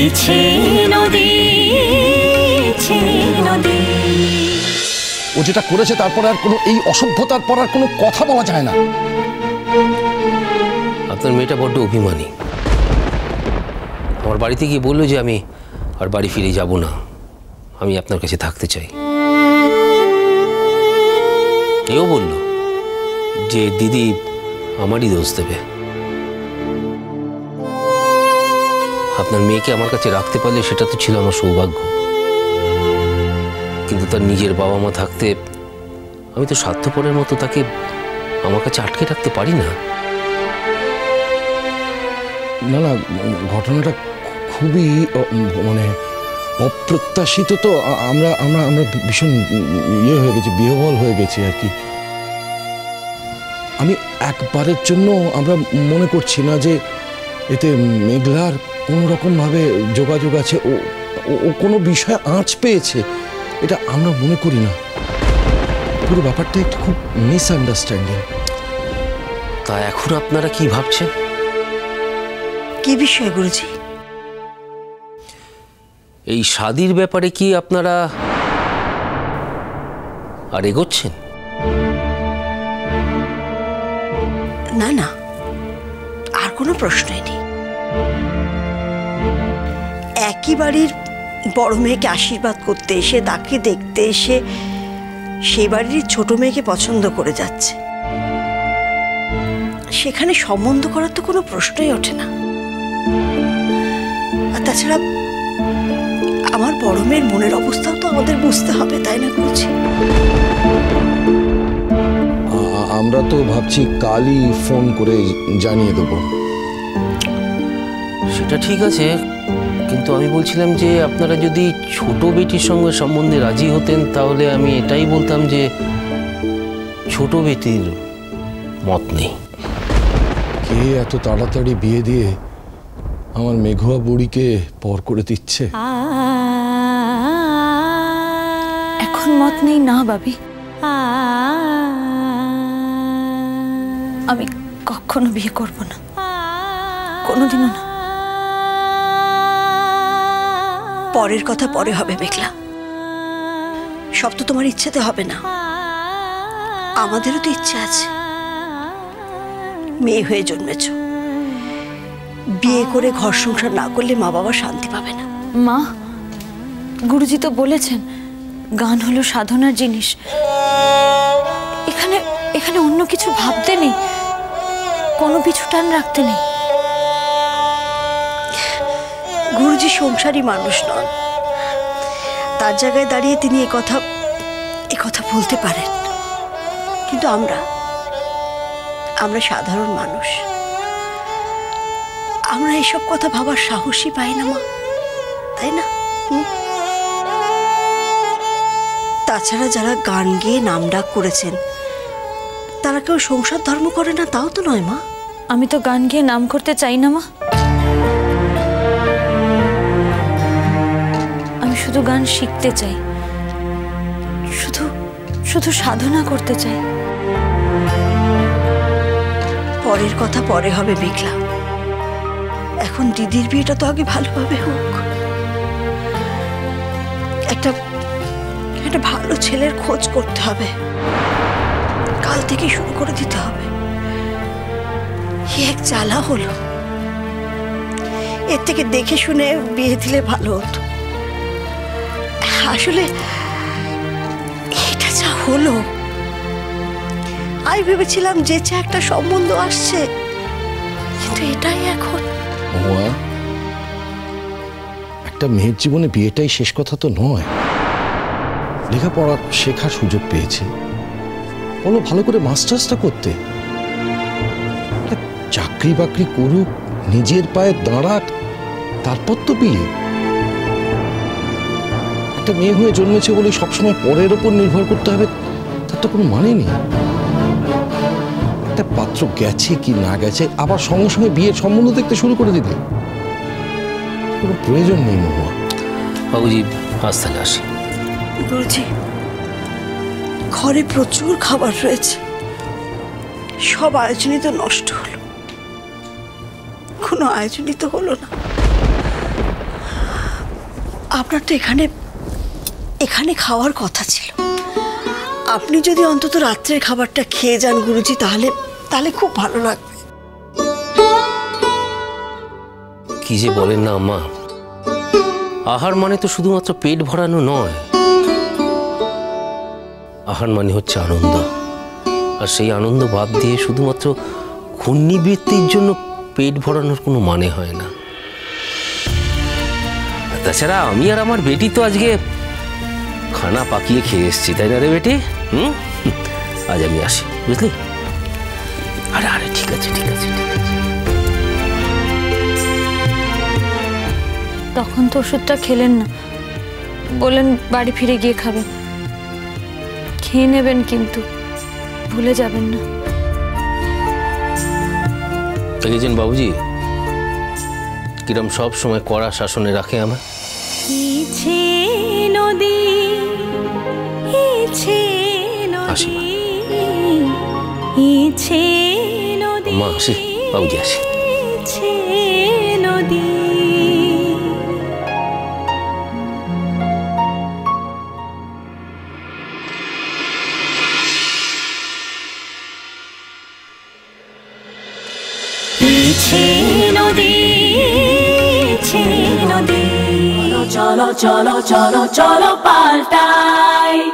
ছে নদী, ছে নদী। ও যেটা করেছে তারপরে আর কোনো এই অসভ্যতার পর আর কোনো কথা বলা যায় না। আপনার মেয়েটা বড্ড অভিমানী। আমার বাড়িতে গিয়ে বললো যে আমি আর বাড়ি ফিরে যাব না, আমি আপনার কাছে থাকতে চাই। এও বলল যে দিদি আমারই দোষ দেবে। আপনার মেয়েকে আমার কাছে রাখতে পারলে সেটা তো ছিল আমার সৌভাগ্য, কিন্তু তার নিজের বাবা মা থাকতে আমি তো স্বার্থপরের মতো তাকে আমার কাছে আটকে রাখতে পারি না। না না, ঘটনাটা খুবই মানে অপ্রত্যাশিত। তো আমরা আমরা আমরা ভীষণ ইয়ে হয়ে গেছি, বিহ্বল হয়ে গেছি আর কি। আমি একবারের জন্য আমরা মনে করছি না যে এতে মেঘলার কোনো রকমভাবে যোগাযোগ আছে, ও কোনো বিষয়ে আঁচ পেয়েছে, এটা আমরা মনে করি না। পুরো ব্যাপারটা একটু খুব মিসআন্ডারস্ট্যান্ডিং। তা এখন আপনারা কি ভাবছেন? কি বিষয় গুরুজি? এই শাদির ব্যাপারে কি আপনারা আর এগোচ্ছেন? না না, আর কোনো প্রশ্নই নেই। একই বাড়ির বড় মেয়েকে আশীর্বাদ করতে এসে, তাকে দেখতে এসে সেই বাড়ির ছোট মেয়েকে পছন্দ করে যাচ্ছে, সেখানে সম্বন্ধ করার তো কোনো প্রশ্নই ওঠে না। আর তাছাড়া আমার বড় মেয়ের মনের অবস্থাও তো আমাদের বুঝতে হবে, তাই না গুরুজি? আমরা তো ভাবছি কালই ফোন করে জানিয়ে দেবো। সেটা ঠিক আছে, কিন্তু আমি বলছিলাম যে আপনারা যদি ছোট বেটির সঙ্গে সম্বন্ধে রাজি হতেন তাহলে আমি এটাই বলতাম যে ছোট বেটির মত নেই। কে এত তাড়াতাড়ি বিয়ে দিয়ে আমার মেঘুয়া বুড়িকে পর করে দিচ্ছে? এখন মত নেই না বাবি, আমি কখনো বিয়ে করব না, কোনোদিনও না। পরের কথা পরে হবে মেঘলা, সব তো তোমার ইচ্ছেতে হবে না, আমাদেরও তো ইচ্ছে আছে। মেয়ে হয়ে জন্মেছ, বিয়ে করে ঘর সংসার না করলে মা বাবা শান্তি পাবে না। মা, গুরুজি তো বলেছেন গান হলো সাধনার জিনিস, এখানে এখানে অন্য কিছু ভাবতে নেই, কোনো পিছু টান রাখতে নেই। গুরুজি সংসারী মানুষ নন, তার জায়গায় দাঁড়িয়ে তিনি এ কথা বলতে পারেন, কিন্তু আমরা সাধারণ মানুষ, আমরা এসব কথা ভাবার সাহসই পাই না মা, তাই না? তাছাড়া যারা গান গেয়ে নামডাক করেছেন তারা কেউ সংসার ধর্ম করে না তাও তো নয় মা। আমি তো গান গেয়ে নাম করতে চাই না মা, আমি শুধু গান শিখতে চাই, শুধু সাধনা করতে চাই। পরের কথা পরে হবে মেঘলা, এখন দিদির বিয়েটা তো আগে ভালোভাবে হোক। একটা ভালো ছেলের খোঁজ করতে হবে, কাল থেকে শুরু করে দিতে হবে। এক জ্বালা হলো, এর থেকে দেখে শুনে বিয়ে দিলে ভালো হতো। আসলে এটা যা হলো, আমি ভেবেছিলাম যে একটা সম্বন্ধ আসছে, কিন্তু এটাই এখন। একটা মেয়ের জীবনে বিয়েটাই শেষ কথা তো নয়, লেখাপড়া শেখার সুযোগ পেয়েছে, বলো ভালো করে মাস্টার্সটা করতে, চাকরি বাকরি করুক, নিজের পায়ে দাঁড়াক, তারপর তো বিয়ে। একটা মেয়ে হয়ে জন্মেছে বলে সবসময় পরের ওপর নির্ভর করতে হবে তার তো কোনো মানে নেই। একটা পাত্র গেছে কি না গেছে আবার সঙ্গে সঙ্গে বিয়ের সম্বন্ধ দেখতে শুরু করে দিবে, কোনো প্রয়োজন নেই মহুয়া। বাবুজি আজ তাহলে আসি। গুরুজি, ঘরে প্রচুর খাবার রয়েছে, সব আয়োজনই তো নষ্ট হলো, কোনো আয়োজনই তো হলো না। আপনার তো এখানে এখানে খাওয়ার কথা ছিল। আপনি যদি অন্তত রাত্রের খাবারটা খেয়ে যান গুরুজি, তাহলে তাহলে খুব ভালো লাগবে। কি যে বলেন না আম্মা, আহার মানে তো শুধুমাত্র পেট ভরানো নয়, আহার মানে হচ্ছে আনন্দ। আর সেই আনন্দ বাদ দিয়ে শুধুমাত্র ঘূর্ণিবৃত্তির জন্য পেট ভরানোর কোনো মানে হয় না। তাছাড়া আমি আর আমার বেটি তো আজকে খানা পাকিয়ে খেয়ে এসছি, তাই না রে বেটি? আজ আমি আসি, বুঝলি? আরে আরে ঠিক আছে ঠিক আছে ঠিক আছে। তখন তো ওষুধটা খেলেন না, বললেন বাড়ি ফিরে গিয়ে খাবেন। খেয়ে নেবেন কিন্তু ভুলে যাবেন না। দেখেছেন বাবুজি কিরম সব সময় কড়া শাসনে রাখে আমার। ইচ্ছে নদী ইচ্ছে আসি নদী মা। ইচ্ছে নদী মা আসি, বাবুজি আসি। ইচ্ছে নদী ইচ্ছে নদী ইচ্ছে নদী চলো চলো চলো চলো পাল্টাই।